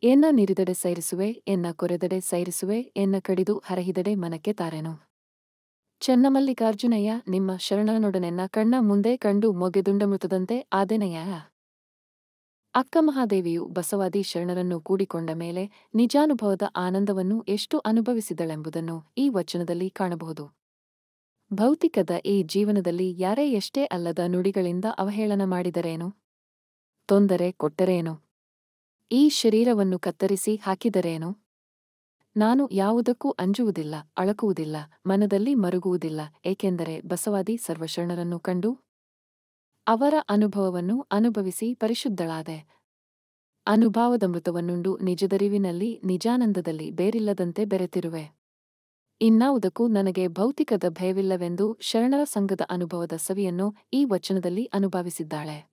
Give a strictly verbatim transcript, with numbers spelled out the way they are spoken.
ಎನ್ನ ನಿರಿದಡೆ ಸೈರಿಸುವೆ, ಎನ್ನ ಕೊರೆದಡೆ ಸೈರಿಸುವೆ, ಎನ್ನ ಕಡಿದು ಹರಹಿದಡೆ ಮನಕ್ಕೆ ತಾರೆನು. ಚೆನ್ನಮಲ್ಲಿಕಾರ್ಜುನಯ್ಯ ನಿಮ್ಮ ಶರಣನೊಡನೆನ್ನ ಕಣ್ಣ ಮುಂದೆ ಕಂಡು ಮೊಗೆದುಂಡಮೃತದಂತೆ ಆದೆನಯ್ಯ. ಅಕ್ಕಮಹಾದೇವಿಯು ಬಸವಾದಿ ಶರಣರನ್ನು ಕೂಡಿಕೊಂಡ ಮೇಲೆ ನಿಜಾನುಭವದ ಆನಂದವನ್ನು ಎಷ್ಟು ಅನುಭವಿಸಿದಳೆಂಬುದನ್ನು ಈ ವಚನದಲ್ಲಿ ಕಾಣಬಹುದು. ಭೌತಿಕದ ಈ ಜೀವನದಲ್ಲಿ ಯಾರೇ ಎಷ್ಟೇ ಅಲ್ಲದ ನುಡಿಗಳಿಂದ ಅವಹೇಳನ ಮಾಡಿದರೇನು, ತೊಂದರೆ ಕೊಟ್ಟರೇನು, ಈ ಶರೀರವನ್ನು ಕತ್ತರಿಸಿ ಹಾಕಿದರೇನು, ನಾನು ಯಾವುದಕ್ಕೂ ಅಂಜುವುದಿಲ್ಲ, ಅಳಕುವುದಿಲ್ಲ, ಮನದಲ್ಲಿ ಮರುಗುವುದಿಲ್ಲ, ಏಕೆಂದರೆ ಬಸವಾದಿ ಸರ್ವಶರಣರನ್ನು ಕಂಡು ಅವರ ಅನುಭವವನ್ನು ಅನುಭವಿಸಿ ಪರಿಶುದ್ಧಳಾದೆ. ಅನುಭಾವದಮೃತವನ್ನುಂಡು ನಿಜದರಿವಿನಲ್ಲಿ ನಿಜಾನಂದದಲ್ಲಿ ಬೇರಿಲ್ಲದಂತೆ ಬೆರೆತಿರುವೆ. ಇನ್ನಾವುದಕ್ಕೂ ನನಗೆ ಭೌತಿಕದ ಭಯವಿಲ್ಲವೆಂದು ಶರಣರ ಸಂಘದ ಅನುಭವದ ಸವಿಯನ್ನು ಈ ವಚನದಲ್ಲಿ ಅನುಭವಿಸಿದ್ದಾಳೆ.